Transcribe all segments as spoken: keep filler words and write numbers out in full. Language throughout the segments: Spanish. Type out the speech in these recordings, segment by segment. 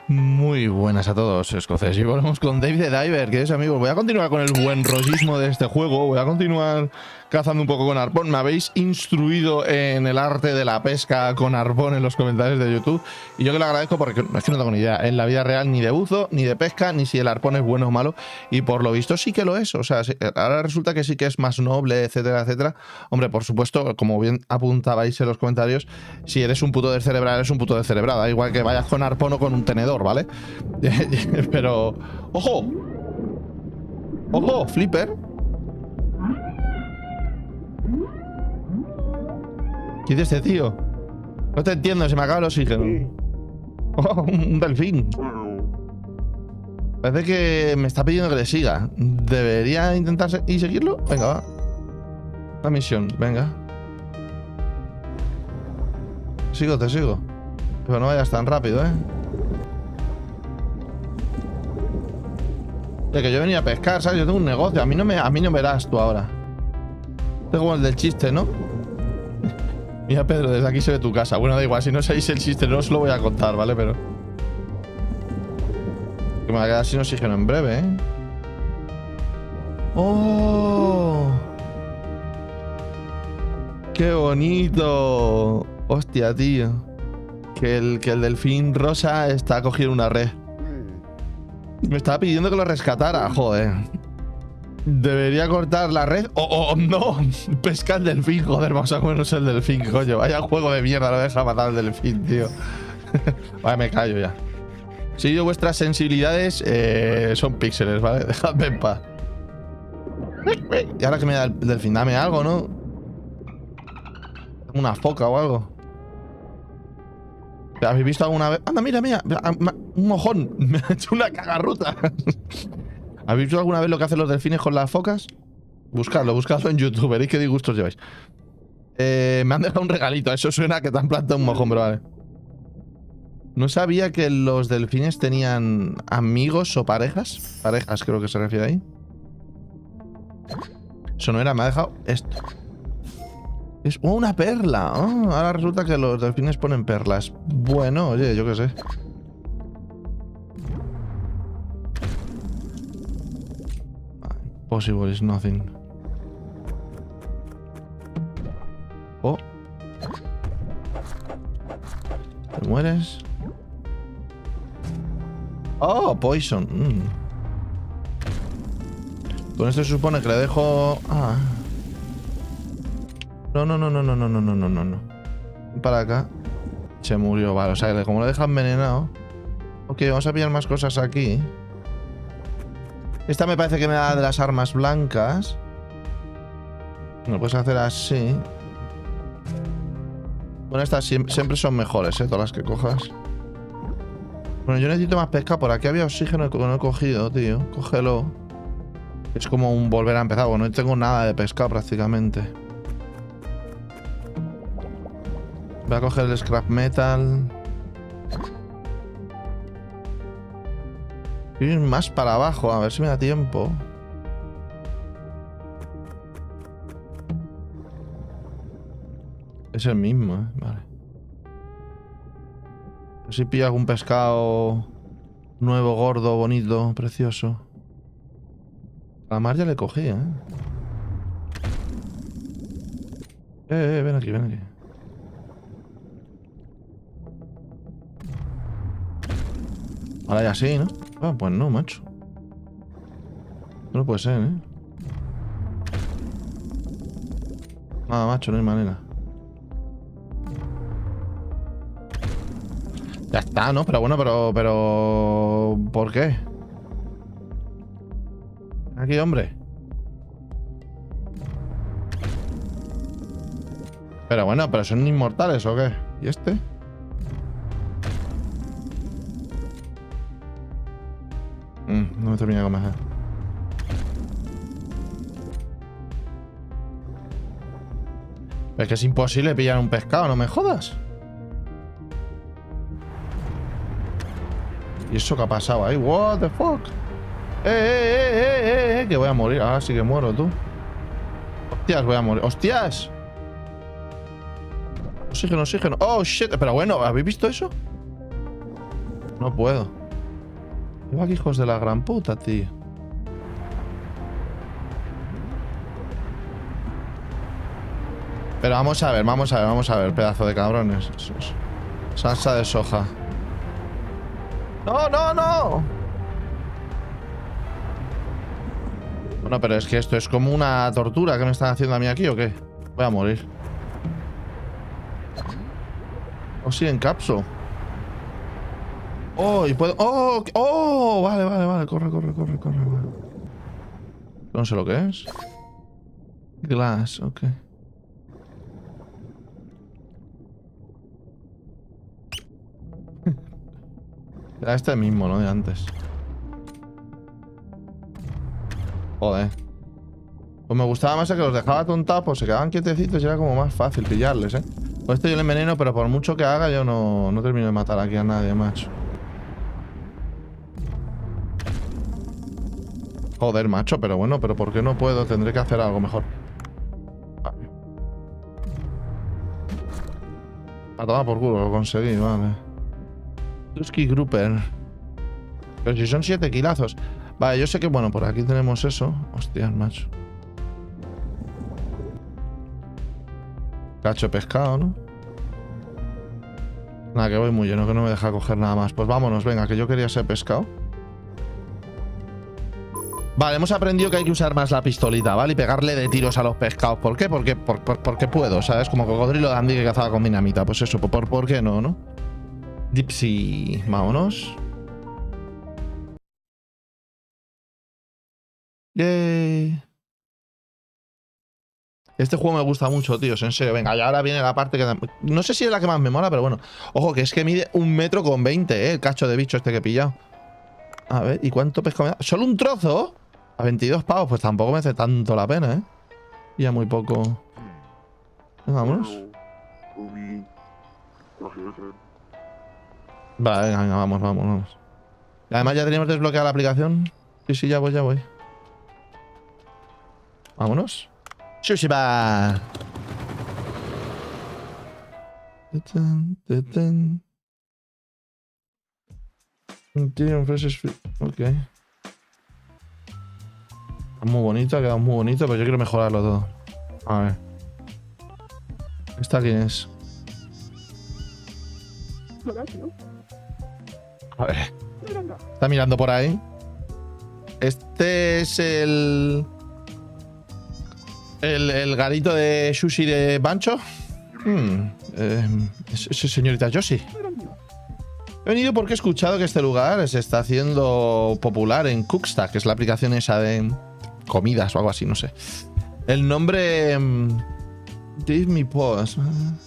Muy buenas a todos, escoceses. Y volvemos con Dave the Diver, que es, amigos, voy a continuar con el buen rollismo de este juego. Voy a continuar cazando un poco con arpón. Me habéis instruido en el arte de la pesca con arpón en los comentarios de YouTube. Y yo que lo agradezco porque es que no tengo ni idea en la vida real ni de buzo, ni de pesca, ni si el arpón es bueno o malo. Y por lo visto sí que lo es. O sea, ahora resulta que sí que es más noble, etcétera, etcétera. Hombre, por supuesto, como bien apuntabais en los comentarios, si eres un puto descerebrado, eres un puto descerebrado. Da igual que vayas con arpón o con un tenedor, ¿vale? Pero... ¡Ojo! ¡Ojo! ¡Flipper! ¿Qué dice este tío? No te entiendo, se me acaba el oxígeno. ¡Oh! Un delfín. Parece que me está pidiendo que le siga. ¿Debería intentar se y seguirlo? Venga, va. La misión, venga. Sigo, te sigo. Pero no vayas tan rápido, ¿eh? De que yo venía a pescar, ¿sabes? Yo tengo un negocio. A mí no me, a mí no me verás tú ahora. Tengo como el del chiste, ¿no? Mira, Pedro, desde aquí se ve tu casa. Bueno, da igual, si no sabéis el chiste, no os lo voy a contar, ¿vale? Pero... que me va a quedar sin oxígeno en breve, ¿eh? ¡Oh! ¡Qué bonito! Hostia, tío. Que el, que el delfín rosa está cogiendo una red. Me estaba pidiendo que lo rescatara. Joder. Debería cortar la red. ¡Oh, oh, oh no! Pesca el delfín. Joder, vamos a comernos el delfín, coño. Vaya juego de mierda, no deja matar al delfín, tío. Vale, me callo ya. Si yo vuestras sensibilidades eh, son píxeles, ¿vale? Dejadme en paz. Y ahora que me da el delfín, dame algo, ¿no? Una foca o algo. ¿Habéis visto alguna vez? Anda, mira, mira. Un mojón. Me ha hecho una cagarruta. ¿Habéis visto alguna vez lo que hacen los delfines con las focas? Buscadlo, buscadlo en YouTube. Veréis qué disgustos lleváis. Eh, me han dejado un regalito. Eso suena que te han plantado un mojón, pero vale. No sabía que los delfines tenían amigos o parejas. Parejas creo que se refiere ahí. Eso no era, me ha dejado esto. Es oh, una perla. Oh, ahora resulta que los delfines ponen perlas. Bueno, oye, yo qué sé. Possible is nothing. Oh. ¿Te mueres? Oh, poison. Mm. Con esto se supone que le dejo... Ah. No, no, no, no, no, no, no, no, no, no. Para acá. Se murió, vale. O sea, como lo deja envenenado. Ok, vamos a pillar más cosas aquí. Esta me parece que me da de las armas blancas. Lo puedes hacer así. Bueno, estas siempre son mejores, ¿eh? Todas las que cojas. Bueno, yo necesito más pesca. Por aquí había oxígeno que no he cogido, tío. Cógelo. Es como un volver a empezar. Bueno, no tengo nada de pescado prácticamente. Voy a coger el scrap metal. Ir más para abajo, a ver si me da tiempo. Es el mismo, ¿eh? Vale. A ver si pillo algún pescado nuevo, gordo, bonito, precioso. A la mar ya le cogí, ¿eh? Eh, eh, ven aquí, ven aquí. Ahora ya sí, ¿no? Ah, pues no, macho. No puede ser, ¿eh? Nada, macho, no hay manera. Ya está, ¿no? Pero bueno, pero... pero... ¿por qué? Aquí, hombre. Pero bueno, ¿pero son inmortales o qué? ¿Y este? Mm, no me termina de comer. Es que es imposible pillar un pescado, no me jodas. ¿Y eso qué ha pasado ahí? What the fuck? Eh, eh, eh, eh, eh, eh, que voy a morir. Ahora sí que muero, tú. Hostias, voy a morir. ¡Hostias! Oxígeno, oxígeno. Oh, shit. Pero bueno, ¿habéis visto eso? No puedo. Lleva aquí hijos de la gran puta, tío. Pero vamos a ver, vamos a ver, vamos a ver, pedazo de cabrones. Salsa de soja. ¡No, no, no! Bueno, pero es que esto es como una tortura que me están haciendo a mí aquí, ¿o qué? Voy a morir. Oh, sí, en capso. Oh, y puedo... Oh, oh, vale, vale, vale. Corre, corre, corre, corre. Vale. No sé lo que es. Glass, ok. Era este mismo, ¿no? De antes. Joder. Pues me gustaba más que los dejaba tontados, pues se quedaban quietecitos y era como más fácil pillarles, ¿eh? Pues esto yo le enveneno, pero por mucho que haga yo no, no termino de matar aquí a nadie, macho. Joder, macho, pero bueno, pero ¿por qué no puedo? Tendré que hacer algo mejor. Vale. A tomar por culo, lo conseguí, vale. Tusky Grouper. Pero si son siete kilazos. Vale, yo sé que, bueno, por aquí tenemos eso. Hostias, macho. Cacho de pescado, ¿no? Nada, que voy muy lleno, que no me deja coger nada más. Pues vámonos, venga, que yo quería ser pescado. Vale, hemos aprendido que hay que usar más la pistolita, ¿vale? Y pegarle de tiros a los pescados. ¿Por qué? Porque, por, por, porque puedo, ¿sabes? Como cocodrilo de Andy que cazaba con dinamita. Pues eso, ¿por, por qué no, no? Dipsy, vámonos. Yay. Este juego me gusta mucho, tíos, en serio. Venga, y ahora viene la parte que... No sé si es la que más me mola, pero bueno. Ojo, que es que mide un metro con veinte, ¿eh? El cacho de bicho este que he pillado. A ver, ¿y cuánto pescado me da? ¿Solo un trozo? A veintidós pavos, pues tampoco me hace tanto la pena, ¿eh? Ya muy poco. Venga, vámonos. Vale, venga, venga, vamos, vamos, vamos. Y además ya teníamos desbloqueada la aplicación. Sí, sí, ya voy, ya voy. Vámonos. Sushi bar. Ok. Está muy bonito, ha quedado muy bonito, pero yo quiero mejorarlo todo. A ver. ¿Esta quién es? A ver. Está mirando por ahí. Este es el... El, el garito de sushi de Bancho. Hmm, eh, es, es señorita Yoshi. He venido porque he escuchado que este lugar se está haciendo popular en Cookstack, que es la aplicación esa de comidas o algo así, no sé. El nombre... Give me pause.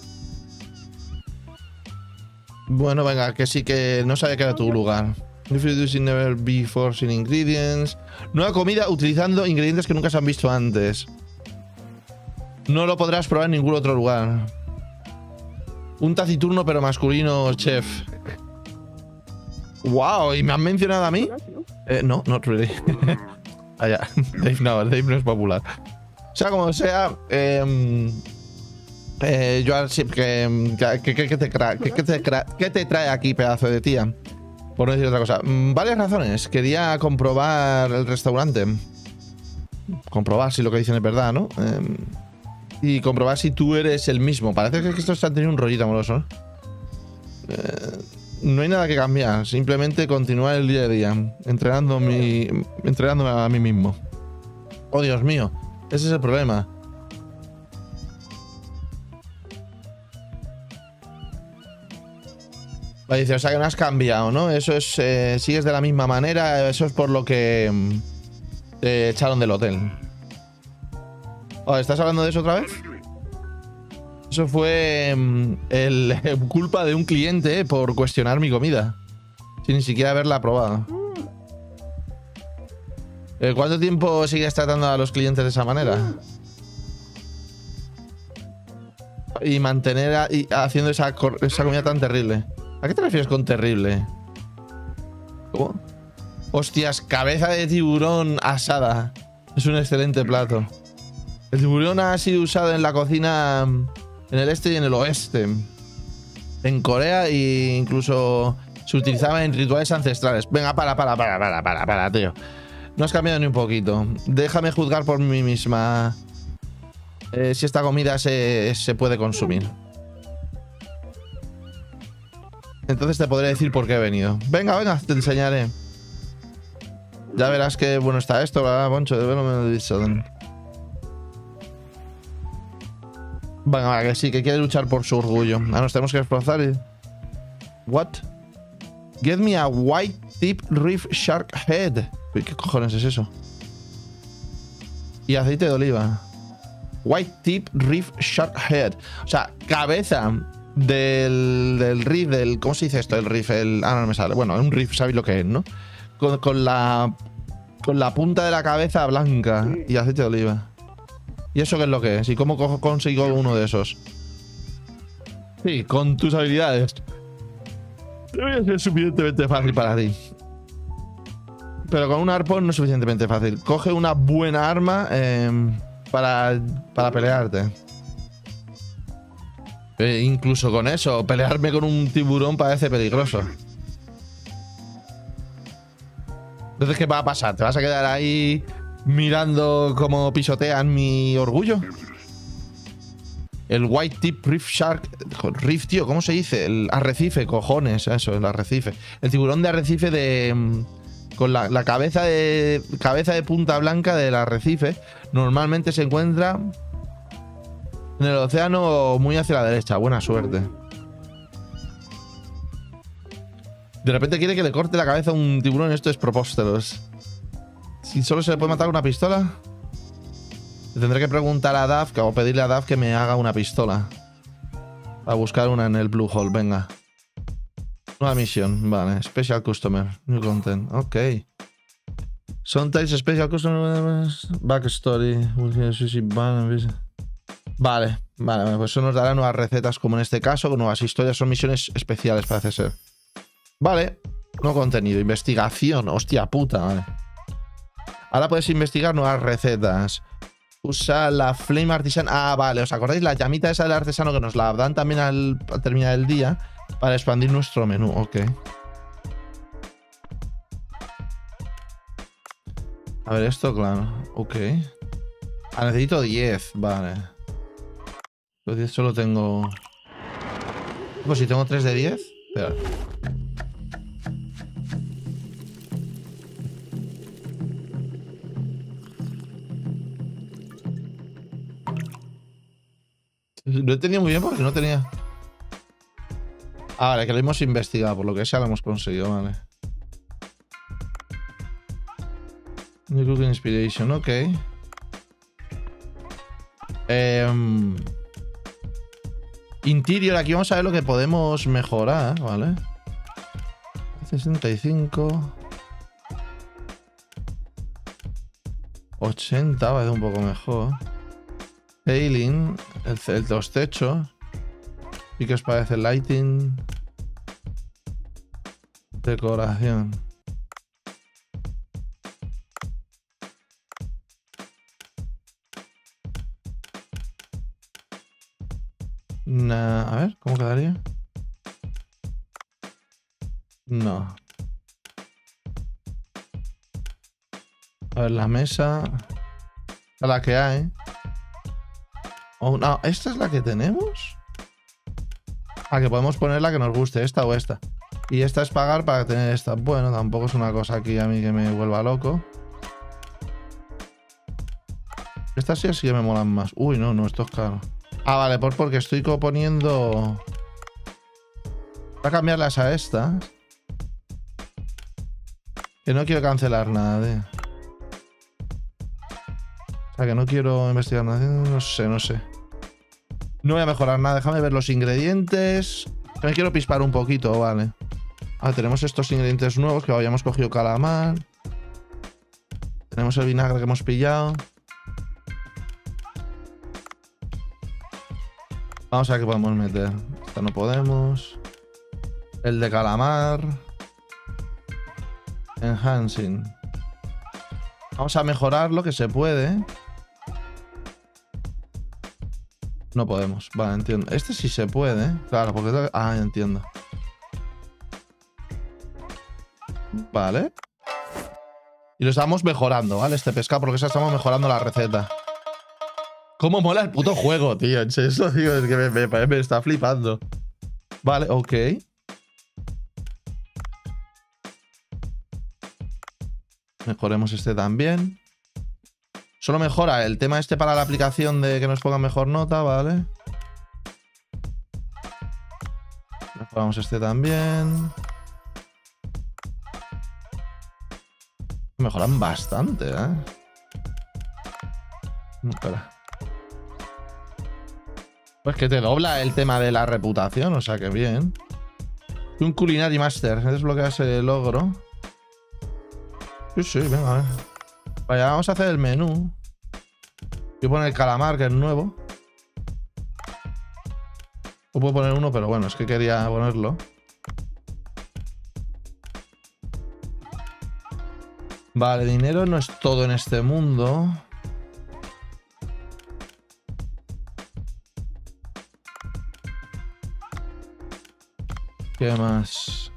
Bueno, venga, que sí que no sabía que era tu lugar. Introducing never before seen ingredients. Nueva comida utilizando ingredientes que nunca se han visto antes. No lo podrás probar en ningún otro lugar. Un taciturno pero masculino chef. Wow, ¿y me han mencionado a mí? Eh, no, not really. Ah, ya. Dave no, Dave no es popular. O sea, como sea, eh, eh, yo que, que, que, que, te cra, que, que, te cra, ¿qué te trae aquí, pedazo de tía? Por no decir otra cosa. Mm, varias razones. Quería comprobar el restaurante. Comprobar si lo que dicen es verdad, ¿no? Eh, y comprobar si tú eres el mismo. Parece que estos han tenido un rollito amoroso, ¿no? Eh, no hay nada que cambiar. Simplemente continuar el día a día. Entrenando mi, entrenándome a mí mismo. Oh, Dios mío. Ese es el problema. Vale, dice, o sea que no has cambiado, ¿no? Eso es... Eh, sigues de la misma manera. Eso es por lo que... Mm, te echaron del hotel. Oh, ¿estás hablando de eso otra vez? Eso fue mm, el, culpa de un cliente por cuestionar mi comida. Sin ni siquiera haberla probado. Eh, ¿Cuánto tiempo sigues tratando a los clientes de esa manera? Y mantener a, y haciendo esa, esa comida tan terrible. ¿A qué te refieres con terrible? ¿Cómo? Hostias, cabeza de tiburón asada. Es un excelente plato. El tiburón ha sido usado en la cocina en el este y en el oeste. En Corea e incluso Se utilizaba en rituales ancestrales. Venga, para, para, para, para, para, para, tío. No has cambiado ni un poquito. Déjame juzgar por mí misma eh, si esta comida se, se puede consumir. Entonces te podré decir por qué he venido. Venga, venga, te enseñaré. Ya verás qué bueno está esto, ¿verdad, Poncho? De verlo me lo he dicho. Venga, va, que sí, que quiere luchar por su orgullo. Ah, nos tenemos que desplazar y... What? Get me a white tip reef shark head. ¿Qué cojones es eso? Y aceite de oliva. White tip reef shark head. O sea, cabeza del, del reef, del... ¿Cómo se dice esto? El reef, el... Ah, no, no me sale. Bueno, un reef, sabéis lo que es, ¿no? Con, con la... Con la punta de la cabeza blanca y aceite de oliva. ¿Y eso qué es lo que es? ¿Y cómo co consigo uno de esos? Sí, con tus habilidades. Debe ser suficientemente fácil para ti. Pero con un arpón no es suficientemente fácil. Coge una buena arma eh, para, para pelearte. Eh, incluso con eso, pelearme con un tiburón parece peligroso. Entonces, ¿qué va a pasar? ¿Te vas a quedar ahí mirando cómo pisotean mi orgullo? El White Tip Reef Shark. Reef, tío, ¿cómo se dice? El arrecife, cojones, eso, el arrecife. El tiburón de arrecife de... Con la, la cabeza de cabeza de punta blanca del arrecife. Normalmente se encuentra en el océano muy hacia la derecha. Buena suerte. De repente quiere que le corte la cabeza a un tiburón. Esto es propósteros. Si solo se le puede matar con una pistola, le tendré que preguntar a Duff o pedirle a Duff que me haga una pistola. A buscar una en el Blue Hole, venga. Nueva misión, vale. Special Customer, New Content, ok. Sometimes Special Customer Backstory. Vale, vale, pues eso nos dará nuevas recetas como en este caso, con nuevas historias. Son misiones especiales, parece ser. Vale, nuevo contenido, investigación, hostia puta, vale. Ahora puedes investigar nuevas recetas. Usa la Flame Artisan. Ah, vale, ¿os acordáis? La llamita esa del artesano que nos la dan también al, al terminar el día para expandir nuestro menú, ok. A ver, esto, claro, ok. Ah, necesito diez, vale. Los diez solo tengo... Pues si tengo tres de diez, espera. No he entendido muy bien porque no tenía... Ah, vale, que lo hemos investigado, por lo que sea lo hemos conseguido, vale. New Cooking Inspiration, ok. Eh, interior, aquí vamos a ver lo que podemos mejorar, ¿vale? sesenta y cinco. ochenta, va a ser un poco mejor. Sailing, el, el, los techos. ¿Y qué os parece? Lighting. Decoración. Nah, a ver, ¿cómo quedaría? No. A ver, la mesa. A la que hay. Oh, no, ¿esta es la que tenemos? Ah, que podemos poner la que nos guste, esta o esta. Y esta es pagar para tener esta. Bueno, tampoco es una cosa aquí a mí que me vuelva loco. Estas sí, sí que me molan más. Uy, no, no, esto es caro. Ah, vale, por porque estoy poniendo... Voy a cambiarlas a estas. Que no quiero cancelar nada, tío. O sea, que no quiero investigar nada. No sé, no sé. No voy a mejorar nada. Déjame ver los ingredientes. Me quiero pispar un poquito, vale. Ah, tenemos estos ingredientes nuevos que habíamos cogido calamar. Tenemos el vinagre que hemos pillado. Vamos a ver qué podemos meter. Esto no podemos. El de calamar. Enhancing. Vamos a mejorar lo que se puede. No podemos. Vale, entiendo. Este sí se puede. Claro, porque... Ah, entiendo. Vale. Y lo estamos mejorando, ¿vale? Este pescado, porque eso estamos mejorando la receta. ¿Cómo mola el puto juego, tío? En serio, eso, tío, es que me, me, me está flipando. Vale, ok. Mejoremos este también. Solo mejora el tema este para la aplicación de que nos ponga mejor nota, ¿vale? Mejoramos este también. Mejoran bastante, ¿eh? Espera. Pues que te dobla el tema de la reputación, o sea que bien. Un Culinary Master. Desbloqueas el logro. Sí, sí, venga, a ver. Vaya, vamos a hacer el menú. Voy a poner el calamar, que es nuevo. No puedo poner uno, pero bueno, es que quería ponerlo. Vale, dinero no es todo en este mundo. ¿Qué más?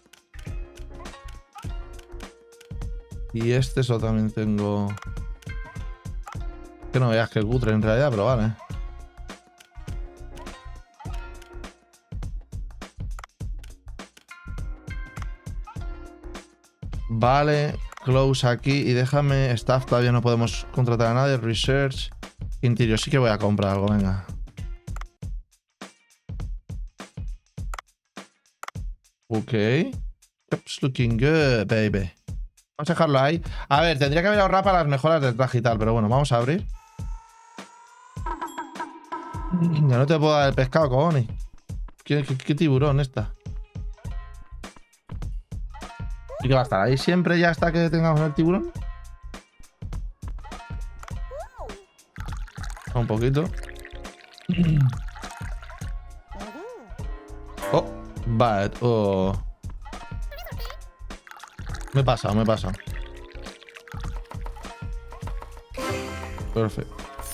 Y este eso también tengo. Que no veas que cutre en realidad, pero vale. Vale, close aquí y déjame. Staff todavía no podemos contratar a nadie. Research. Interior, sí que voy a comprar algo, venga. Ok. It's looking good, baby. Vamos a dejarlo ahí. A ver, tendría que haber ahorrado para las mejoras del traje y tal, pero bueno, vamos a abrir. Ya no te puedo dar el pescado, cojones. ¿Qué, qué, qué tiburón esta? ¿Y qué va a estar ahí siempre ya hasta que tengamos el tiburón? Un poquito. Oh, bad. Oh. Me he pasado, me he pasado. Perfecto.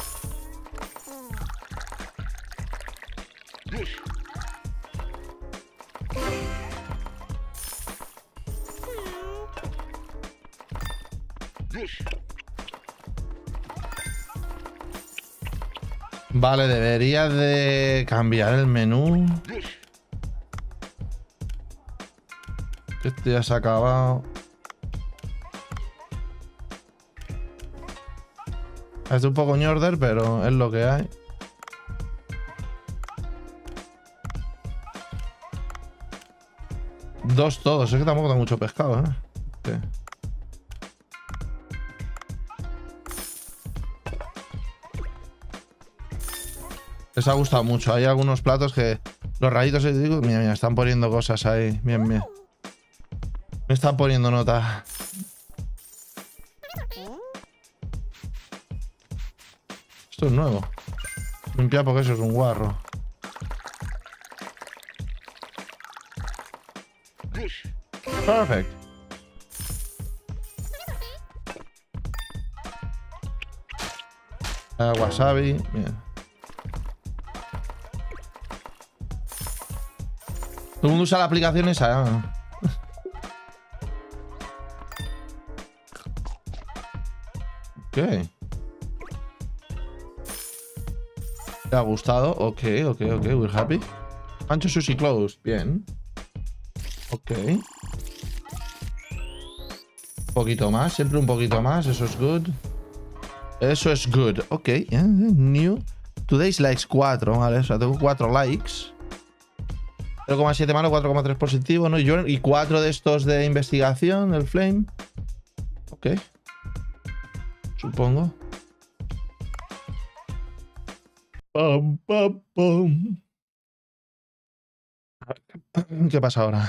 Vale, debería de cambiar el menú. Este ya se ha acabado. Es un poco ñorder, pero es lo que hay. Dos todos, es que tampoco tengo mucho pescado, ¿eh? ¿Qué? Les ha gustado mucho. Hay algunos platos que los rayitos, digo, mira, mira, están poniendo cosas ahí. Bien, bien. Me están poniendo nota. Esto es nuevo. Limpiar porque eso es un guarro. Perfect. Uh, wasabi. Bien. Todo el mundo usa la aplicación esa, ¿eh? Ok. ¿Te ha gustado? Ok, ok, ok. We're happy. Pancho sushi closed. Bien. Ok. Un poquito más. Siempre un poquito más. Eso es good. Eso es good. Ok. Yeah, new. Today's likes cuatro. Vale. O sea, tengo cuatro likes. cero coma siete malo, cuatro coma tres positivo, ¿no? Y cuatro de estos de investigación, el flame. Ok. Supongo. Pum, pum, pum. ¿Qué pasa ahora?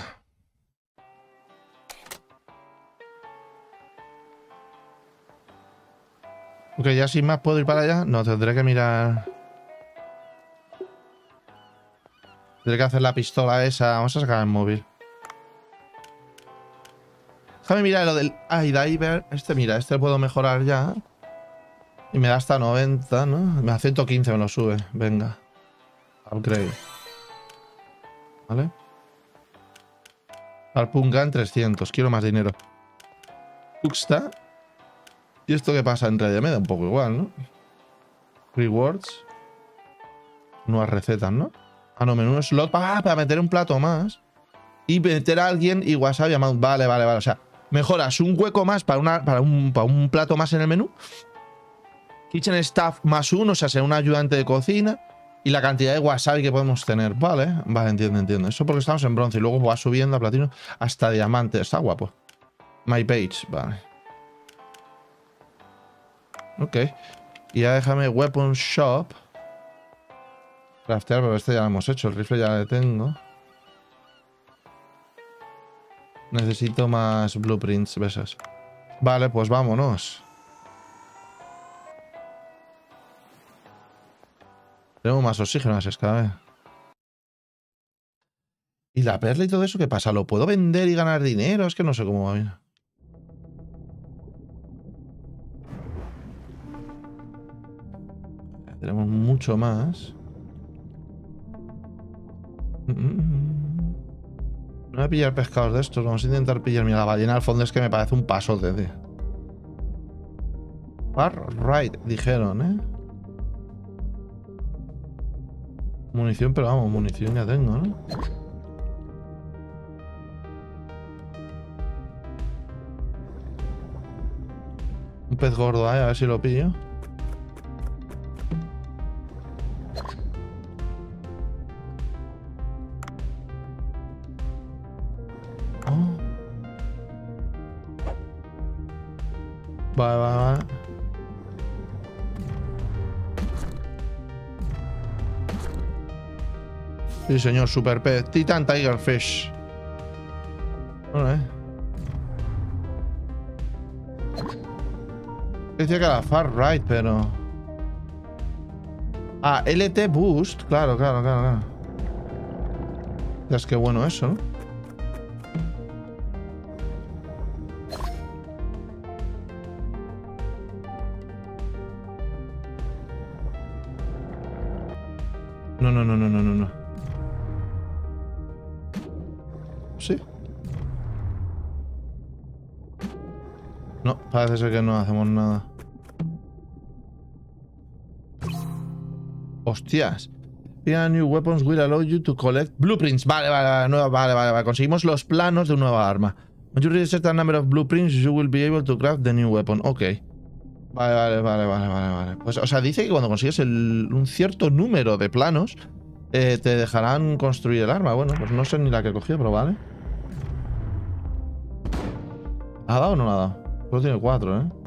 Ok, ya sin más puedo ir para allá. No, tendré que mirar. Tendré que hacer la pistola esa. Vamos a sacar el móvil. Déjame mirar lo del iDiver. Este, mira, este lo puedo mejorar ya. Y me da hasta noventa, ¿no? Me da ciento quince, me lo sube. Venga. Upgrade. ¿Vale? Harpoon Gun trescientos. Quiero más dinero. Tuxta. ¿Y esto qué pasa? En realidad me da un poco igual, ¿no? Rewards. Nuevas recetas, ¿no? Ah, no, menú slot para, para meter un plato más. Y meter a alguien y wasabi amount. Vale, vale, vale. O sea, mejoras un hueco más para, una, para, un, para un plato más en el menú. Kitchen staff más uno, o sea, ser un ayudante de cocina. Y la cantidad de wasabi que podemos tener. Vale, vale, entiendo, entiendo. Eso porque estamos en bronce y luego va subiendo a platino hasta diamante. Está guapo. My page, vale. Ok. Y ya déjame weapon shop. Craftear, pero este ya lo hemos hecho. El rifle ya lo tengo. Necesito más blueprints, besas. Vale, pues vámonos. Tenemos más oxígeno, así es cada vez. ¿Y la perla y todo eso qué pasa? ¿Lo puedo vender y ganar dinero? Es que no sé cómo va bien. Tenemos mucho más. No voy a pillar pescados de estos. Vamos a intentar pillar. Mira, la ballena al fondo es que me parece un pasote, tío. Far right, dijeron, ¿eh? Munición, pero vamos, munición ya tengo, ¿no? Un pez gordo ahí, a ver si lo pillo. Oh. Vale, vale, vale. Sí, señor, super pez. Titan Tigerfish. Bueno, eh. Decía que era far right, pero... Ah, L T Boost. Claro, claro, claro, claro. Es que bueno eso, ¿no? No, no, no, no, no, no, no. ¿Sí? No, parece ser que no hacemos nada. Hostias. New weapons will allow you to collect blueprints. Vale, vale, vale, nueva, vale, vale, vale. Conseguimos los planos de una nueva arma. When you reach a certain number of blueprints, you will be able to craft the new weapon. Ok. Vale, vale, vale, vale, vale, vale. Pues, o sea, dice que cuando consigues el, un cierto número de planos, eh, te dejarán construir el arma. Bueno, pues no sé ni la que he cogido, pero vale. ¿Ha dado o no la ha dado? Solo tiene cuatro, ¿eh?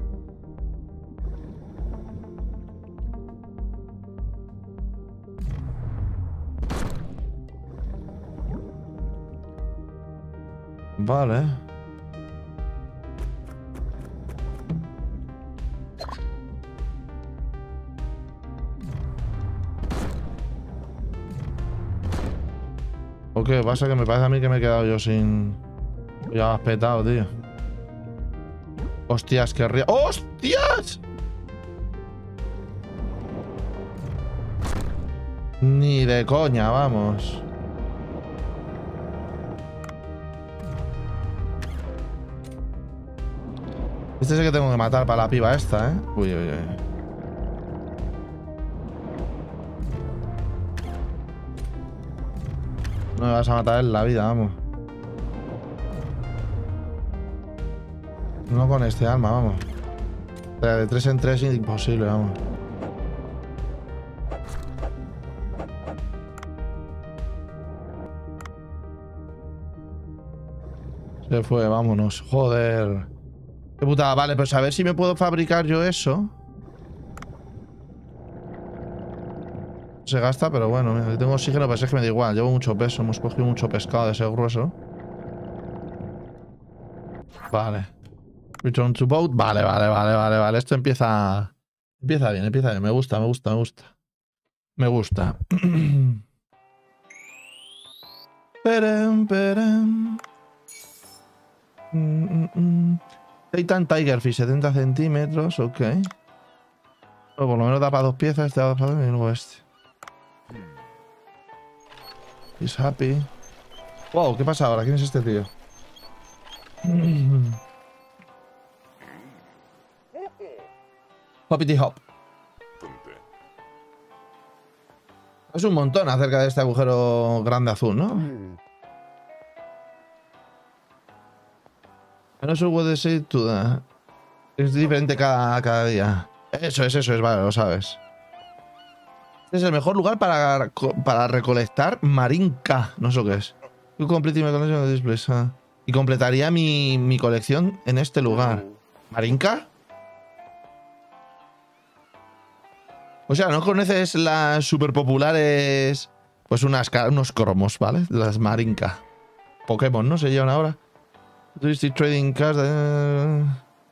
Vale. ¿O qué pasa? Que me parece a mí que me he quedado yo sin... Ya has petado, tío. Hostias, qué ría... ¡Hostias! Ni de coña, vamos. Este es el que tengo que matar para la piba esta, ¿eh? Uy, uy, uy. No me vas a matar en la vida, vamos. No con este arma, vamos. O sea, de tres en tres es imposible, vamos. Se fue, vámonos. Joder. Qué putada. Vale, pues a ver si me puedo fabricar yo eso. Se gasta, pero bueno, mira, tengo oxígeno, pero es que me da igual. Llevo mucho peso, hemos cogido mucho pescado de ese grueso. Vale. Return to boat. Vale, vale, vale, vale, vale. Esto empieza... Empieza bien, empieza bien. Me gusta, me gusta, me gusta. Me gusta. Perem, perem. Mm, mm, mm. Titan Tigerfish, setenta centímetros, ok. Bueno, por lo menos da para dos piezas, este da para dos y luego este. He's happy. Wow, ¿qué pasa ahora? ¿Quién es este tío? Hoppity hop. Es un montón acerca de este agujero grande azul, ¿no? No sé what say to the... Es diferente cada, cada día. Eso es, eso es, vale, lo sabes. Este es el mejor lugar para, para recolectar marinca. No sé lo que es. You complete my collection of this place, huh? Y completaría mi, mi colección en este lugar. ¿Marinca? O sea, ¿no conoces las super populares? Pues unas, unos cromos, ¿vale? Las marinca. Pokémon, ¿no? Se llevan ahora. Trading cards. Eh...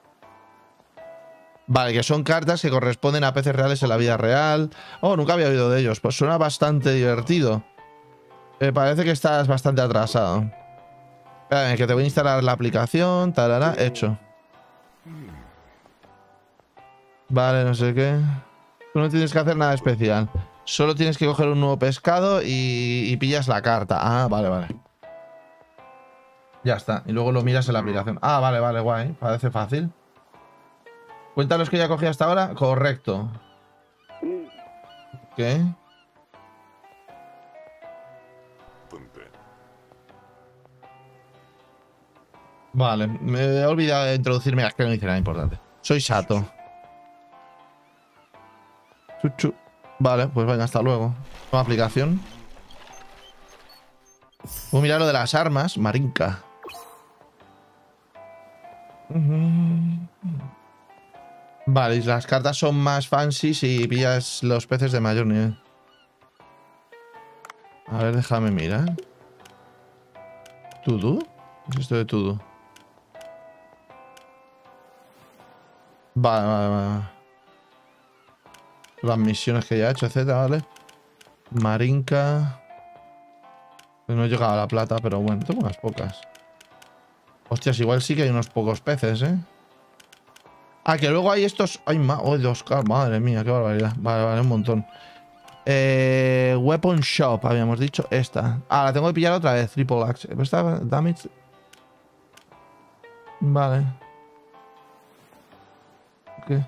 Vale, que son cartas que corresponden a peces reales en la vida real. Oh, nunca había oído de ellos. Pues suena bastante divertido. Me parece que estás bastante atrasado. Espérame, que te voy a instalar la aplicación. Tarara, hecho. Vale, no sé qué. Tú no tienes que hacer nada especial. Solo tienes que coger un nuevo pescado y, y pillas la carta. Ah, vale, vale. Ya está. Y luego lo miras en la aplicación. Ah, vale, vale, guay. Parece fácil. ¿Cuenta los que ya cogí hasta ahora? Correcto. ¿Qué? Vale, me he olvidado de introducirme. Es que no dice nada importante. Soy Sato. Chuchu. Vale, pues venga, hasta luego. Nueva aplicación. Voy a mirar lo de las armas. Marinca. Vale, y las cartas son más fancy si pillas los peces de mayor nivel. A ver, déjame mirar. ¿Tudu? ¿Qué es esto de Tudu? Vale, vale, vale. Las misiones que ya he hecho, etcétera, ¿vale? Marinca. No he llegado a la plata, pero bueno, tengo unas pocas. Hostias, igual sí que hay unos pocos peces, ¿eh? Ah, que luego hay estos... Ay, ma... oh, Dios, madre mía, qué barbaridad. Vale, vale, un montón. Eh, Weapon Shop, habíamos dicho. Esta. Ah, la tengo que pillar otra vez. Triple Axe. ¿Esta damage? Vale. ¿Qué?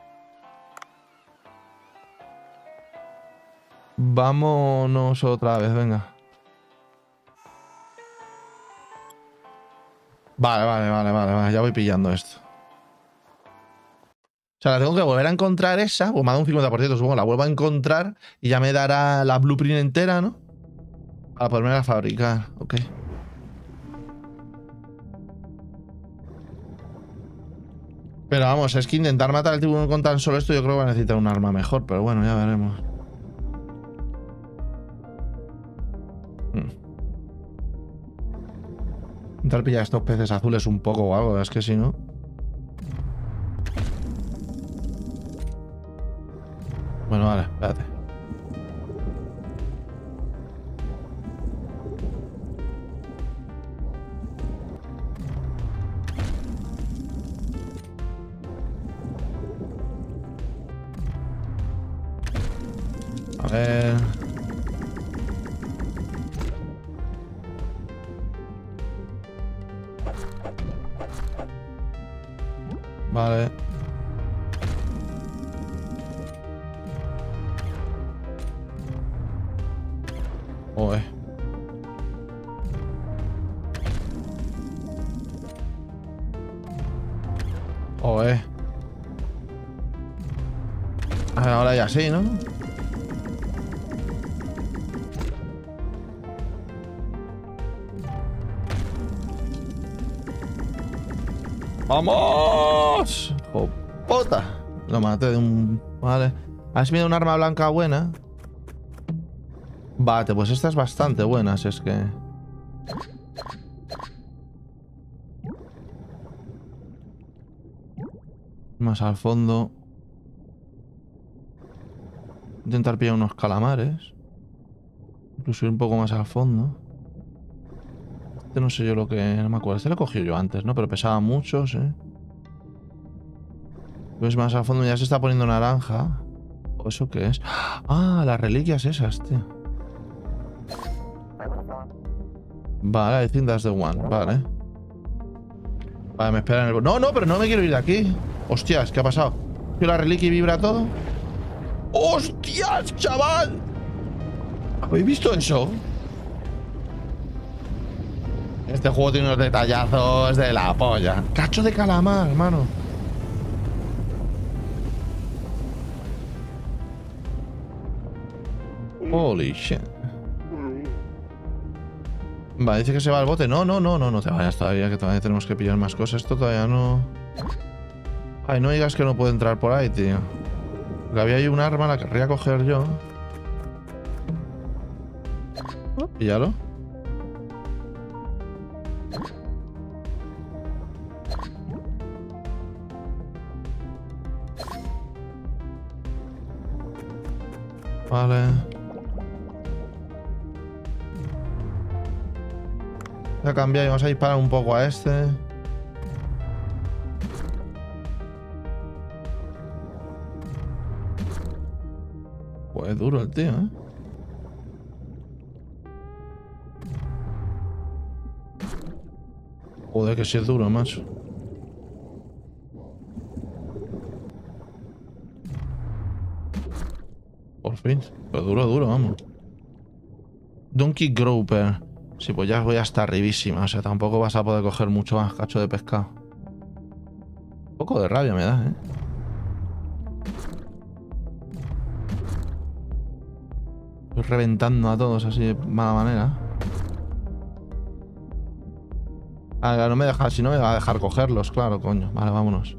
Vámonos otra vez, venga. Vale, vale, vale, vale, vale. Ya voy pillando esto. O sea, la tengo que volver a encontrar esa. Pues me ha dado un cincuenta por ciento, supongo. La vuelvo a encontrar y ya me dará la blueprint entera, ¿no? Para poderme a fabricar. Ok. Pero vamos, es que intentar matar al tiburón con tan solo esto, yo creo que va a necesitar un arma mejor. Pero bueno, ya veremos. Hmm. Intentar pillar estos peces azules un poco o algo. Es que si no... Bueno, vale, espérate. A ver... Vale. Oye. Oye. Ahora ya sí, ¿no? ¡Vamos! ¡Jopota! Lo maté de un... Vale. ¿Has mirado un arma blanca buena? Vale, pues esta es bastante buena, si es que... Más al fondo... Intentar pillar unos calamares. Incluso ir un poco más al fondo. Este no sé yo lo que... No me acuerdo. Este lo he cogido yo antes, ¿no? Pero pesaba mucho, ¿sí? Pues más al fondo ya se está poniendo naranja. ¿O eso qué es? Ah, las reliquias esas, tío. Vale, hay cintas de One, vale. Vale, me esperan en el... No, no, pero no me quiero ir de aquí. Hostias, ¿qué ha pasado? ¿Que la reliquia vibra todo? ¡Hostias, chaval! ¿Habéis visto eso? Este juego tiene unos detallazos de la polla. Cacho de calamar, hermano. Holy shit. Vale, dice que se va al bote. No, no, no, no, no te vayas todavía, que todavía tenemos que pillar más cosas. Esto todavía no... Ay, no digas que no puedo entrar por ahí, tío. Porque había ahí un arma, la querría coger yo. Oh, píllalo. Vale. Voy a cambiar y vamos a disparar un poco a este. Pues duro el tío, ¿eh? Joder, que sí es duro, macho. Por fin. Pero duro, duro, vamos. Donkey Groper. Sí, pues ya voy hasta arribísima. O sea, tampoco vas a poder coger mucho más cacho de pescado. Un poco de rabia me da, ¿eh? Estoy reventando a todos así de mala manera. Ah, claro, no me deja, si no me va a dejar cogerlos, claro, coño. Vale, vámonos.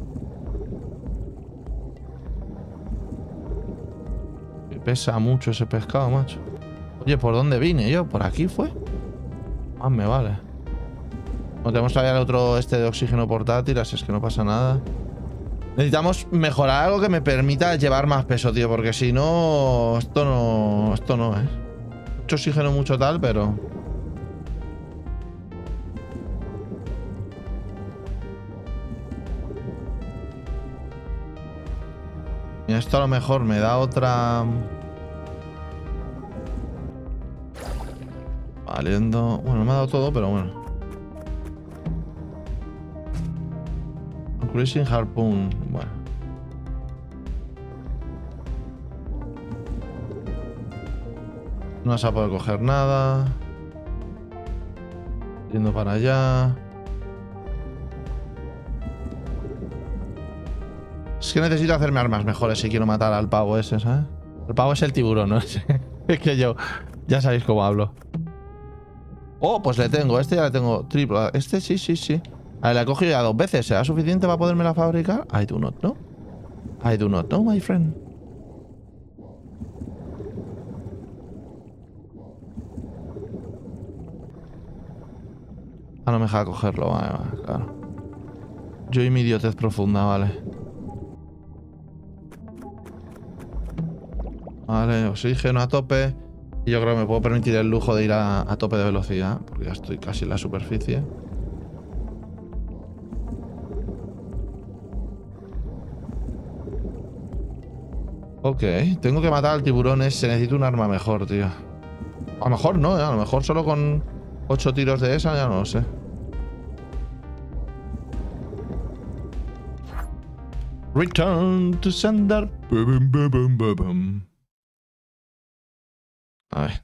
Me pesa mucho ese pescado, macho. Oye, ¿por dónde vine yo? ¿Por aquí fue? Ah, me vale. No tenemos todavía el otro este de oxígeno portátil, así es que no pasa nada. Necesitamos mejorar algo que me permita llevar más peso, tío, porque si no... Esto no... Esto no es. Mucho oxígeno, mucho tal, pero... Y esto a lo mejor me da otra... Valiendo... Bueno, me ha dado todo, pero bueno. Cruising Harpoon. Bueno. No vas a poder coger nada. Yendo para allá. Es que necesito hacerme armas mejores si quiero matar al pavo ese, ¿sabes? El pavo es el tiburón, ¿no? Es que yo... Ya sabéis cómo hablo. Oh, pues le tengo. Este ya le tengo triple. Este sí, sí, sí. A ver, la he cogido ya dos veces. ¿Será suficiente para podérmela fabricar? I do not know. I do not know, my friend. Ah, no me deja cogerlo. Vale, vale, claro. Yo y mi idiotez profunda, vale. Vale, oxígeno a tope. Y yo creo que me puedo permitir el lujo de ir a, a tope de velocidad, porque ya estoy casi en la superficie. Ok, tengo que matar al tiburón ese. Necesito un arma mejor, tío. A lo mejor no, ¿eh? A lo mejor solo con ocho tiros de esa ya no lo sé. Return to sender. Bum, bum, bum, bum, bum. A ver.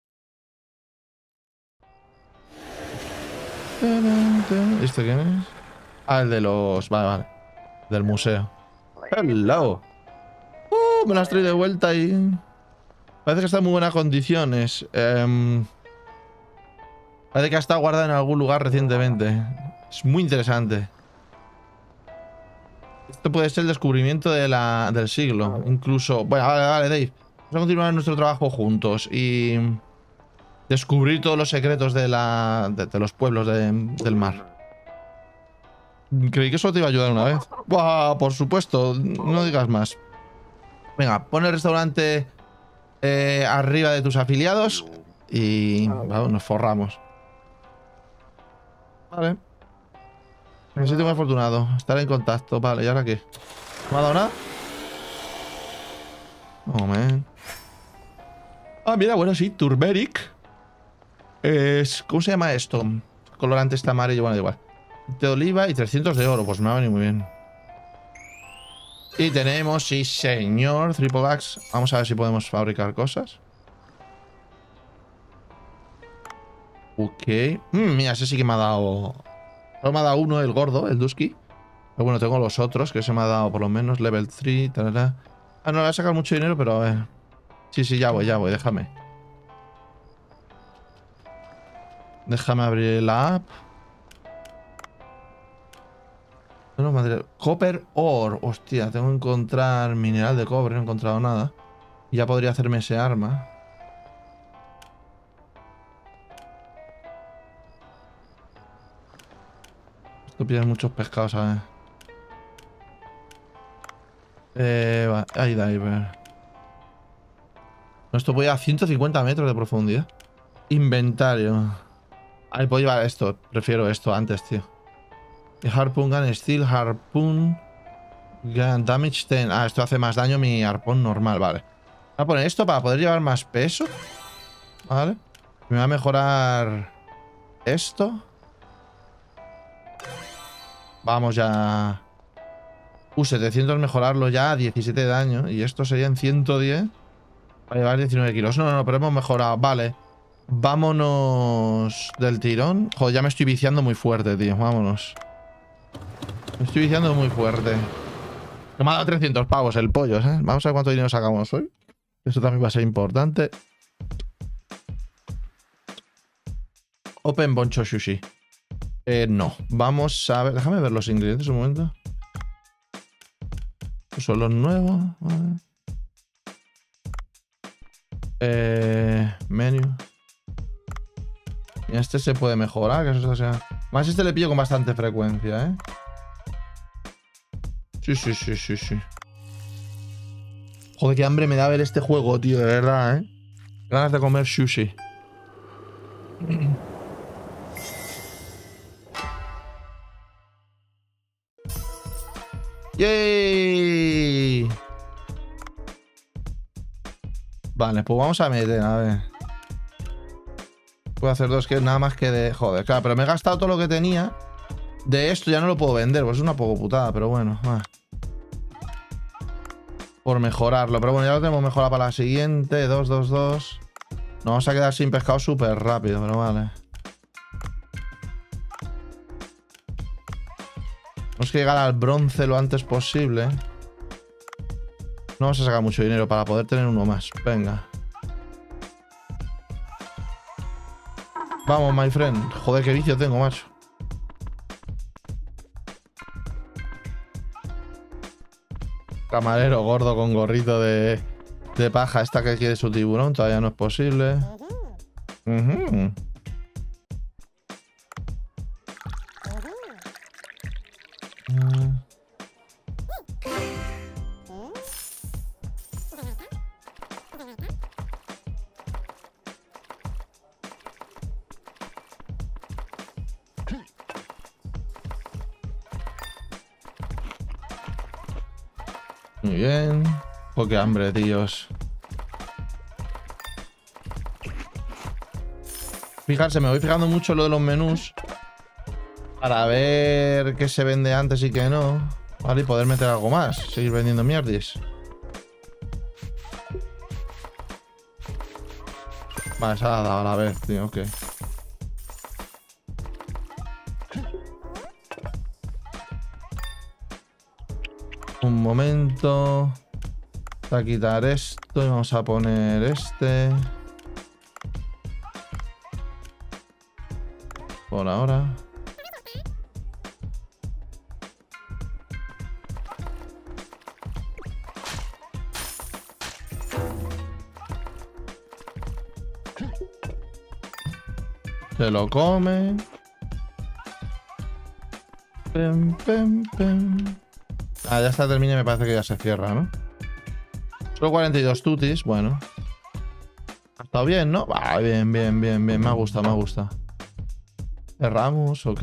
¿Este quién es? Ah, el de los... Vale, vale. Del museo. Hello. Uh, me las traí de vuelta y... Parece que está en muy buenas condiciones. Um... Parece que ha estado guardada en algún lugar recientemente. Es muy interesante. Esto puede ser el descubrimiento de la... del siglo. Incluso... Bueno, vale, vale, Dave. Vamos a continuar nuestro trabajo juntos y... descubrir todos los secretos de la... de, de los pueblos de, del mar. Creí que solo te iba a ayudar una vez. Buah, por supuesto. No digas más. Venga, pon el restaurante eh, arriba de tus afiliados y vamos, nos forramos. Vale. Me siento muy afortunado. Estaré en contacto. Vale, ¿y ahora qué? ¿No me ha dado nada? Oh, man. Ah, mira, bueno, sí, turmeric. Es... ¿Cómo se llama esto? Colorante está amarillo, bueno, da igual. de oliva y trescientos de oro. Pues me va a venir muy bien. Y tenemos, sí señor, Triple Axe. Vamos a ver si podemos fabricar cosas. Ok. Mm, mira, ese sí que me ha dado... Solo me ha dado uno, el gordo, el Dusky. Pero bueno, tengo los otros que se me ha dado por lo menos. Level tres. Tarara. Ah, no, le voy a sacar mucho dinero, pero a ver. Sí, sí, ya voy, ya voy, déjame. Déjame abrir la app. No, madre. Copper Ore. Hostia, tengo que encontrar mineral de cobre, no he encontrado nada. Y ya podría hacerme ese arma. Esto pide muchos pescados, ¿sabes? Eh, va. Hay diver. Esto puede ir a ciento cincuenta metros de profundidad. Inventario. Ahí puedo llevar esto. Prefiero esto antes, tío. Y Harpoon Gun, Steel, Harpoon Gun, Damage diez. Ah, esto hace más daño a mi arpón normal, vale. Voy a poner esto para poder llevar más peso. Vale. Me va a mejorar esto. Vamos ya. Uh, setecientos mejorarlo ya a diecisiete de daño. Y esto serían ciento diez. Para llevar diecinueve kilos. No, no, no, pero hemos mejorado. Vale. Vámonos del tirón. Joder, ya me estoy viciando muy fuerte, tío. Vámonos. Me estoy viciando muy fuerte. Me ha dado trescientos pavos el pollo, ¿eh? Vamos a ver cuánto dinero sacamos hoy. Eso también va a ser importante. Open Boncho Sushi. Eh, no. Vamos a ver. Déjame ver los ingredientes un momento. Estos son los nuevos. Vale. Eh, menú. Y este se puede mejorar. Que eso sea... Más este le pillo con bastante frecuencia, ¿eh? Sí, sí, sí, sí, sí. Joder, qué hambre me da ver este juego, tío, de verdad, ¿eh? Ganas de comer sushi. ¡Yay! Vale, pues vamos a meter, a ver. Puedo hacer dos que nada más que de... Joder, claro, pero me he gastado todo lo que tenía. De esto ya no lo puedo vender, pues es una poco putada, pero bueno. Ah. Por mejorarlo, pero bueno, ya lo tenemos mejorado para la siguiente. Dos, dos, dos. Nos vamos a quedar sin pescado súper rápido, pero vale. Tenemos que llegar al bronce lo antes posible. No vamos a sacar mucho dinero para poder tener uno más. Venga. Vamos, my friend. Joder, qué vicio tengo, macho. Camarero gordo con gorrito de, de paja. Esta que quiere su tiburón. Todavía no es posible. Uh-huh. uh. Muy bien. Oh, qué hambre, tíos. Fijarse, me voy fijando mucho lo de los menús. Para ver qué se vende antes y qué no. Vale, y poder meter algo más. Seguir vendiendo mierdis. Vale, se ha dado a la vez, tío, ok. Un momento. Voy a quitar esto y vamos a poner este. Por ahora. Se lo come. Pem, pem, pem. Ah, ya está terminado y me parece que ya se cierra, ¿no? Solo cuarenta y dos tutis, bueno. Ha estado bien, ¿no? Va, bien, bien, bien, bien. Me gusta, me gusta. Cerramos, ok.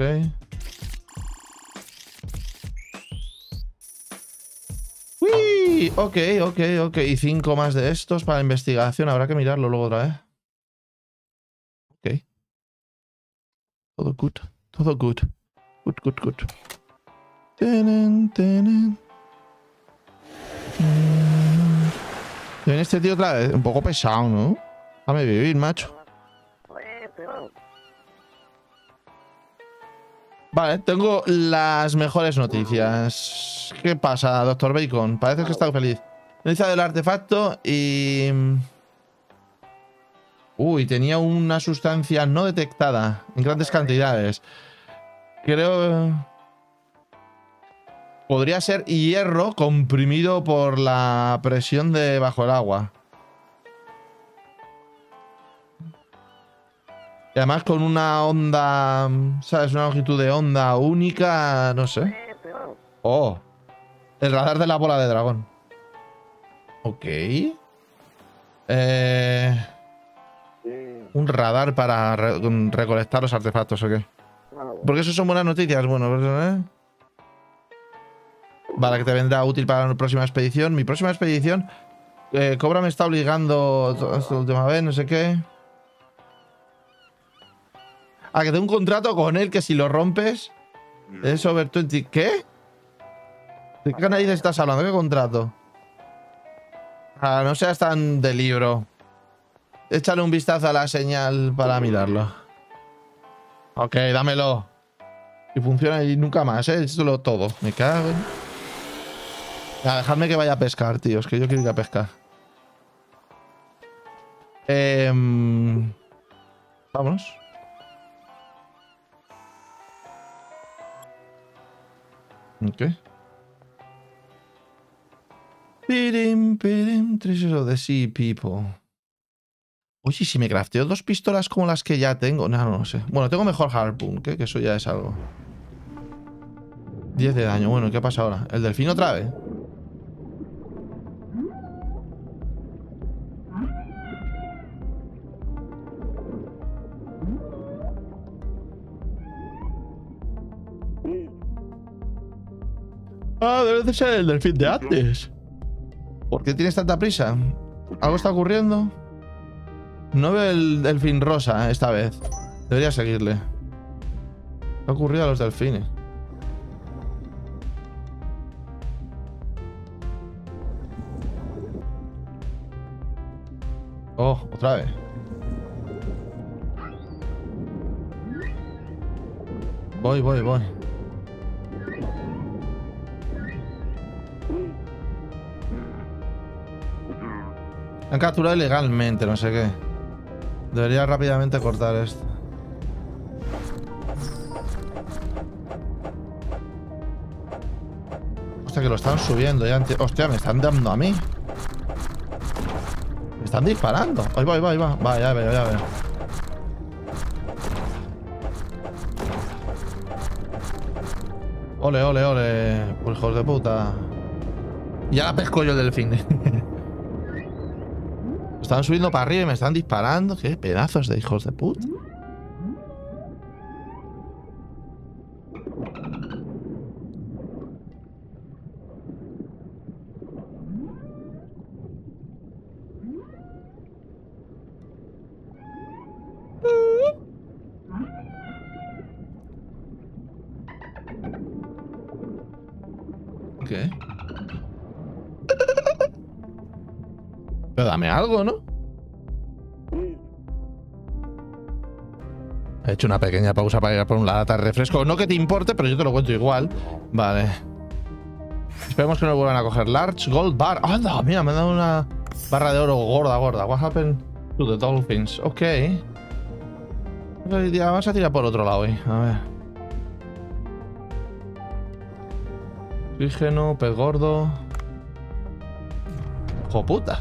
Uy, ok, ok, ok. Y cinco más de estos para investigación. Habrá que mirarlo luego otra vez. Ok. Todo good, todo good. Good, good, good, good. Tenen, tenen. Ven este tío otra vez, un poco pesado, ¿no? Déjame vivir, macho. Vale, tengo las mejores noticias. ¿Qué pasa, doctor Bacon? Parece que está feliz. Analiza del artefacto y... Uy, tenía una sustancia no detectada en grandes cantidades. Creo... Podría ser hierro comprimido por la presión de bajo el agua. Y además con una onda, ¿sabes? Una longitud de onda única, no sé. Oh, el radar de la bola de dragón. Ok. Eh, un radar para re recolectar los artefactos, ¿o qué? Porque eso son buenas noticias. Bueno, pues, ¿eh? Vale, que te vendrá útil para la próxima expedición. Mi próxima expedición... Eh, Cobra me está obligando esta última vez, no sé qué. Ah, que tengo un contrato con él que si lo rompes es over veinte. ¿Qué? ¿De qué narices estás hablando? ¿Qué contrato? Ah, no seas tan de libro. Échale un vistazo a la señal para mirarlo. Ok, dámelo. Y funciona y nunca más, ¿eh? Échalo todo. Me cago en... Ya, dejadme que vaya a pescar, tíos, que yo quiero ir a pescar. Eh, vámonos. Ok. Pirim, pirim, treasures of the sea people. Oye, si me crafteo dos pistolas como las que ya tengo. No, no, no sé. Bueno, tengo mejor harpoon, ¿qué? Que eso ya es algo. diez de daño. Bueno, ¿qué pasa ahora? ¿El delfín otra vez? Ah, debe de ser el delfín de antes. ¿Por qué tienes tanta prisa? ¿Algo está ocurriendo? No veo el delfín rosa esta vez. Debería seguirle. ¿Qué ha ocurrido a los delfines? Oh, otra vez. Voy, voy, voy. Han capturado ilegalmente, no sé qué. Debería rápidamente cortar esto. Hostia, que lo están subiendo ya. Hostia, me están dando a mí. Me están disparando. Ahí va, ahí va, ahí va. Va, ya veo, ya veo. Ole, ole, ole. Pues hijos de puta. Ya la pesco yo el delfín. Están subiendo para arriba y me están disparando. Qué pedazos de hijos de puta. ¿Qué? Pero dame algo, ¿no? He hecho una pequeña pausa para ir a por un lata de refresco. No que te importe, pero yo te lo cuento igual. Vale. Esperemos que no vuelvan a coger. Large Gold Bar. ¡Anda! Mira, me han dado una barra de oro gorda, gorda. What happened to the dolphins? Ok. Vamos a tirar por otro lado hoy. A ver. Oxígeno, pez gordo. ¡Hijo puta!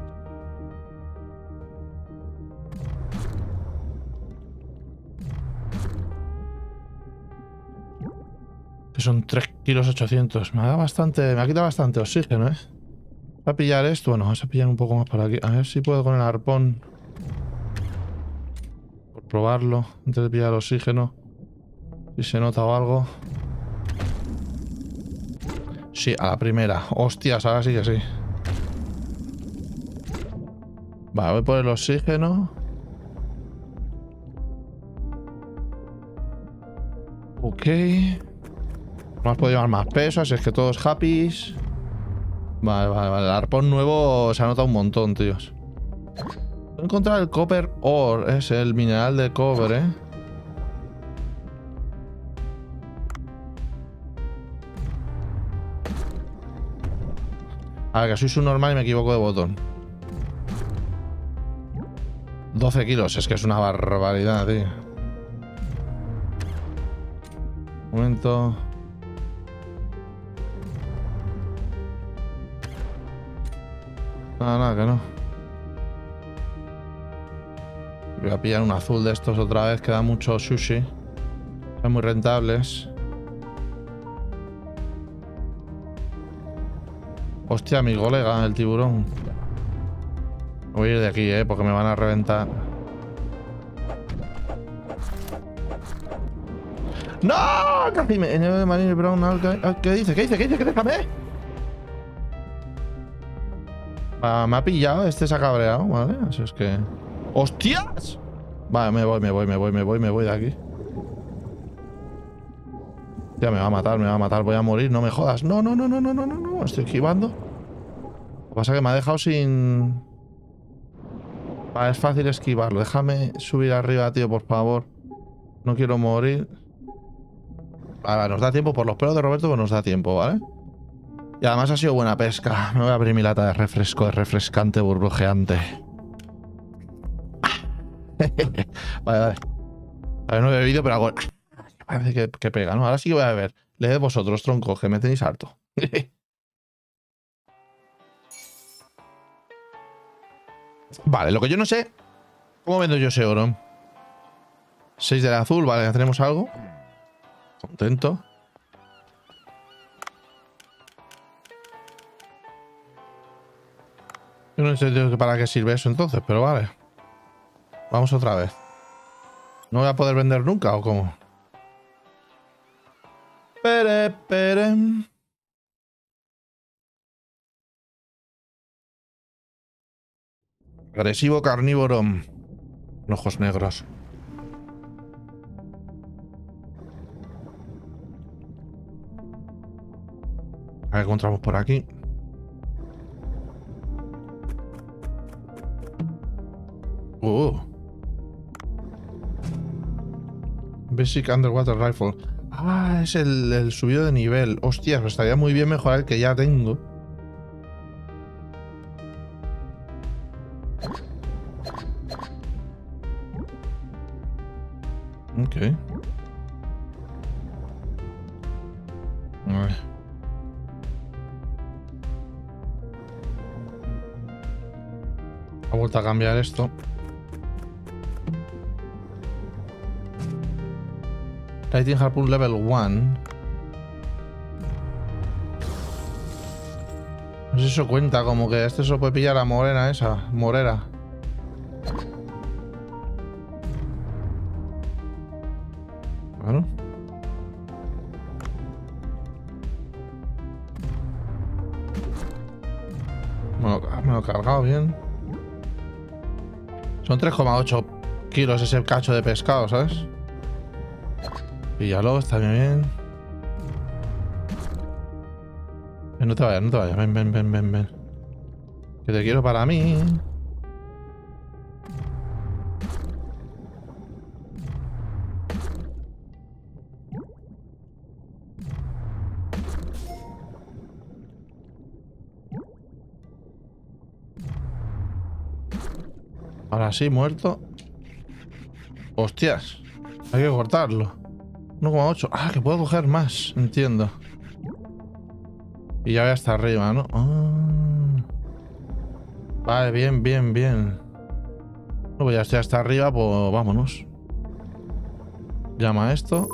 Que son tres kilos ochocientos. Me ha dado bastante. Me ha quitado bastante oxígeno, ¿eh? Voy a pillar esto. Bueno, vamos a pillar un poco más por aquí. A ver si puedo con el arpón. Por probarlo. Antes de pillar el oxígeno. Si se nota o algo. Sí, a la primera. Hostias, ahora sí que sí. Vale, voy por el oxígeno. Ok. No has podido llevar más peso, así es que todos happy. Vale, vale, vale. El arpón nuevo se ha notado un montón, tíos. Voy a encontrar el copper ore. Es el mineral de cobre. A ver, que soy subnormal y me equivoco de botón. doce kilos, es que es una barbaridad, tío. Un momento. Nada, nada, que no. Voy a pillar un azul de estos otra vez, que da mucho sushi. Son muy rentables. Hostia, mi colega, el tiburón. Voy a ir de aquí, eh, porque me van a reventar. ¡No! Casi me... ¿Qué dice? ¿Qué dice? ¿Qué dice? ¿Qué déjame? Ah, me ha pillado, este se ha cabreado, ¿vale? Así es que... ¡Hostias! Vale, me voy, me voy, me voy, me voy, me voy de aquí. Ya me va a matar, me va a matar, voy a morir, no me jodas. No, no, no, no, no, no, no, no, estoy esquivando. Lo que pasa es que me ha dejado sin... Vale, es fácil esquivarlo. Déjame subir arriba, tío, por favor. No quiero morir. Vale, nos da tiempo, por los pelos de Roberto, pues nos da tiempo, ¿vale? Y además ha sido buena pesca. Me voy a abrir mi lata de refresco, de refrescante, burbujeante. Vale, vale. A ver, no he bebido, pero hago... Parece que, que pega, ¿no? Ahora sí que voy a beber. Leed vosotros, troncos, que me tenéis harto. Vale, lo que yo no sé... ¿Cómo vendo yo ese oro? seis del azul, vale, ya tenemos algo. Contento. Yo no sé para qué sirve eso entonces, pero vale. Vamos otra vez. ¿No voy a poder vender nunca o cómo? Pere, pere. Agresivo carnívoro. Ojos negros. A ver, encontramos por aquí. Uh. Basic Underwater Rifle. Ah, es el, el subido de nivel. Hostia, pues estaría muy bien mejorar el que ya tengo. Ok. A ver. Ha vuelto a cambiar esto. Lighting Harpoon Level uno. No sé si eso cuenta, como que este se puede pillar la morena esa. Morera. Claro. Me lo, me lo he cargado bien. Son tres coma ocho kilos ese cacho de pescado, ¿sabes? Píllalo, está bien, bien. No te vayas, no te vayas. Ven, ven, ven, ven, ven. Que te quiero para mí. Ahora sí, muerto. Hostias. Hay que cortarlo. uno coma ocho. Ah, que puedo coger más. Entiendo. Y ya voy hasta arriba, ¿no? Ah. Vale, bien, bien, bien. No, pues ya estoy hasta arriba, pues vámonos. Llama a esto.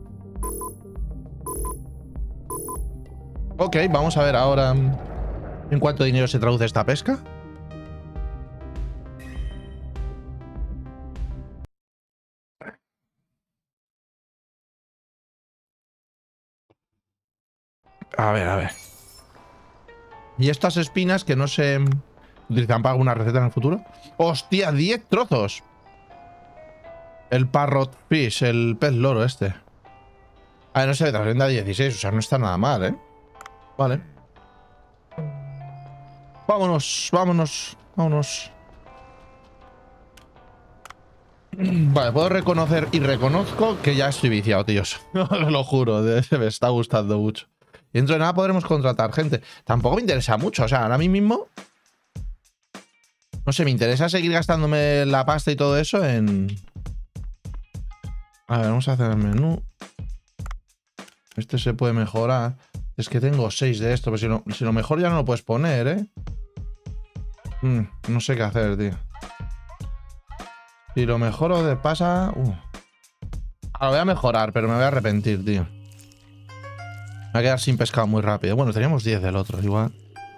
Ok, vamos a ver ahora en cuánto dinero se traduce esta pesca. A ver, a ver. Y estas espinas que no se utilizan para alguna receta en el futuro. ¡Hostia! diez trozos. El parrot fish, el pez loro este. A ver, no sé, te vende a dieciséis, o sea, no está nada mal, ¿eh? Vale. Vámonos, vámonos, vámonos. Vale, puedo reconocer y reconozco que ya estoy viciado, tíos. Lo juro, me está gustando mucho. Y dentro de nada podremos contratar gente. Tampoco me interesa mucho, o sea, ahora mismo... No sé, me interesa seguir gastándome la pasta y todo eso en... A ver, vamos a hacer el menú. Este se puede mejorar. Es que tengo seis de esto, pero si lo, si lo mejor ya no lo puedes poner, ¿eh? Mm, no sé qué hacer, tío. Si lo mejoro de pasa... Uh. Ah, lo voy a mejorar, pero me voy a arrepentir, tío. Me voy a quedar sin pescado muy rápido. Bueno, teníamos diez del otro, igual.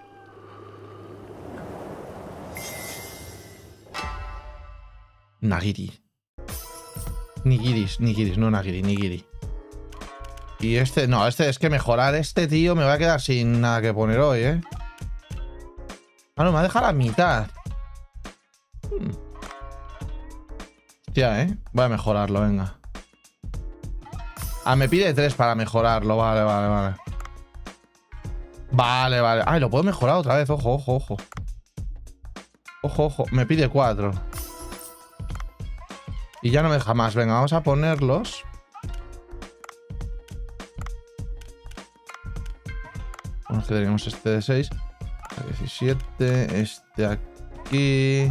Nagiri. Nigiris, nigiris, no nagiri, nigiri. Y este, no, este es que mejorar este, tío, me va a quedar sin nada que poner hoy, ¿eh? Ah, no, me ha dejado la mitad. Hmm. Hostia, ¿eh? Voy a mejorarlo, venga. Ah, me pide tres para mejorarlo, vale, vale, vale. Vale, vale. Ah, lo puedo mejorar otra vez, ojo, ojo, ojo. Ojo, ojo, me pide cuatro. Y ya no me deja más. Venga, vamos a ponerlos. Bueno, tenemos este de seis. diecisiete. Este aquí.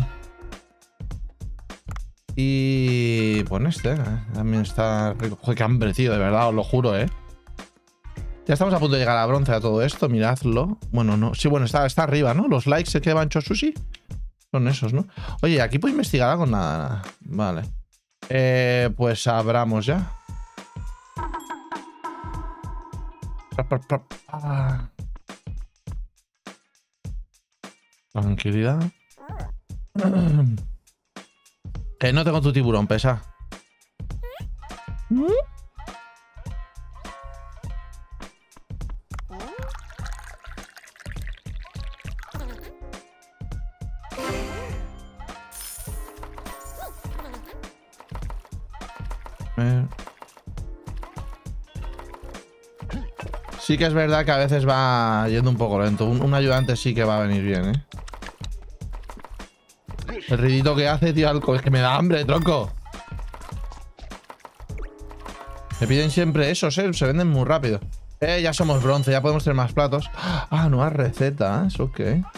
Y... pon este. ¿eh? También está rico. Joder, qué hambre, tío, de verdad, os lo juro, ¿eh? Ya estamos a punto de llegar a bronce a todo esto. Miradlo. Bueno, no. Sí, bueno, está, está arriba, ¿no? Los likes que Bancho Sushi son esos, ¿no? Oye, aquí puedo investigar algo. Nada, nada. Vale. Eh, pues abramos ya. Tranquilidad. Que no tengo tu tiburón, pesa. Eh. Sí que es verdad que a veces va yendo un poco lento. Un, un ayudante sí que va a venir bien, ¿eh? El ridito que hace, tío, Alco, es que me da hambre, tronco. Me piden siempre esos, ¿eh? Se venden muy rápido. Eh, ya somos bronce, ya podemos tener más platos. Ah, nuevas recetas, ok.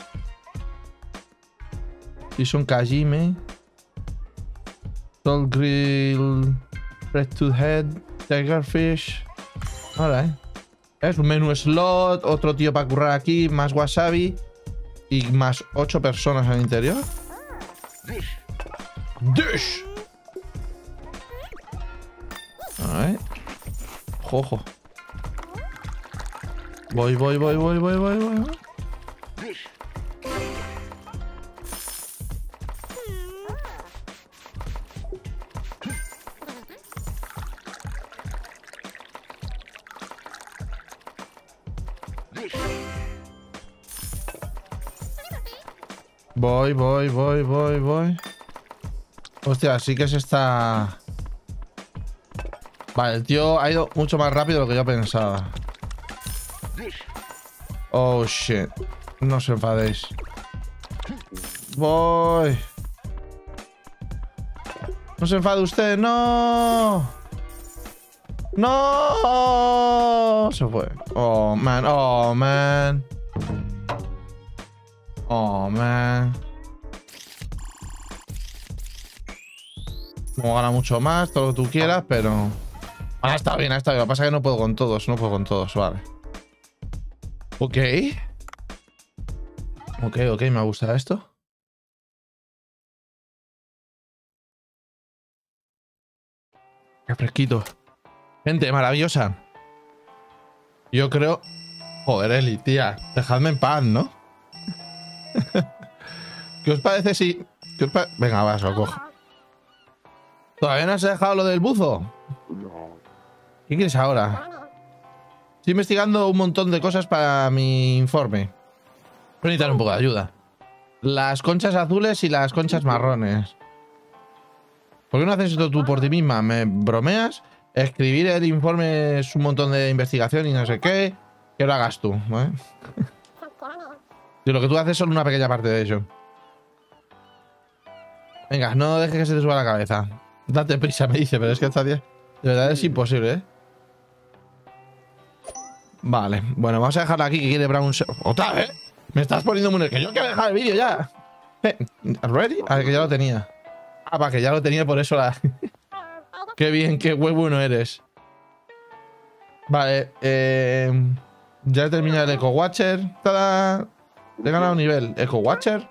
Y son Kajime. Salt Grill. Red to Head. Tigerfish. Vale. Es un menú slot. Otro tío para currar aquí. Más wasabi. Y más ocho personas en el interior. Dish. A ver. Jojo. Voy, voy, voy, voy, voy, voy, voy. Voy, voy, voy, voy, voy. Hostia, sí que se está... Vale, el tío ha ido mucho más rápido de lo que yo pensaba. Oh, shit. No os enfadéis. Voy. No se enfade usted, no. No. Se fue. Oh, man, oh, man. Oh, man. Como gana mucho más, todo lo que tú quieras, pero... Ah, está bien, está bien. Lo que pasa es que no puedo con todos, no puedo con todos, vale. Ok. Ok, ok, me gusta esto. Qué fresquito. Gente maravillosa. Yo creo... Joder, Eli, tía. Dejadme en paz, ¿no? ¿Qué os parece si...? ¿Qué os pa... Venga, va, se lo cojo. ¿Todavía no has dejado lo del buzo? ¿Qué quieres ahora? Estoy investigando un montón de cosas para mi informe. Voy a necesitar un poco de ayuda. Las conchas azules y las conchas marrones. ¿Por qué no haces esto tú por ti misma? ¿Me bromeas? Escribir el informe es un montón de investigación y no sé qué. Que lo hagas tú, ¿vale? Y lo que tú haces es solo una pequeña parte de ello. Venga, no dejes que se te suba la cabeza. Date prisa, me dice, pero es que esta tía... De verdad es imposible, ¿eh? Vale, bueno, vamos a dejarla aquí que quiere Brown... ¡Otra vez! Me estás poniendo muy nervioso. Yo quiero dejar el vídeo ya. Eh, ¿Ready? A ver, que ya lo tenía. Ah, para que ya lo tenía, por eso la... Qué bien, qué huevo no eres. Vale, eh... ya he terminado el Eco Watcher. ¡Tada! He ganado un nivel. ¿Eco Watcher?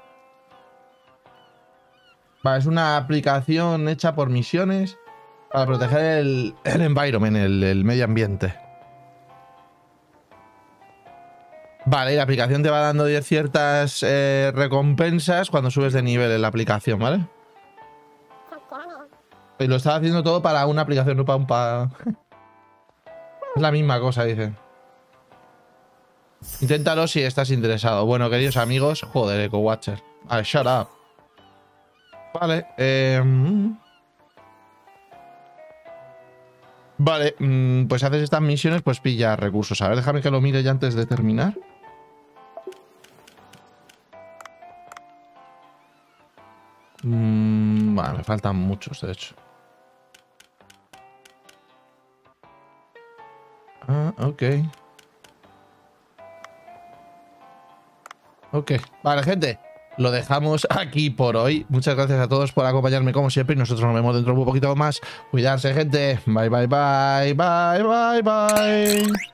Vale, es una aplicación hecha por misiones para proteger el, el environment, el, el medio ambiente. Vale, y la aplicación te va dando ciertas eh, recompensas cuando subes de nivel en la aplicación, ¿vale? Y lo estaba haciendo todo para una aplicación, no para un... Pa... Es la misma cosa, dice. Inténtalo si estás interesado. Bueno, queridos amigos... Joder, Eco Watcher. Vale, shut up. Vale, eh... Vale, pues haces estas misiones, pues pilla recursos. A ver, déjame que lo mire ya antes de terminar. Mm, vale, me faltan muchos, de hecho. Ah, ok. Ok, vale, gente. Lo dejamos aquí por hoy. Muchas gracias a todos por acompañarme como siempre. Y nosotros nos vemos dentro de un poquito más. Cuidarse, gente. Bye, bye, bye. Bye, bye, bye.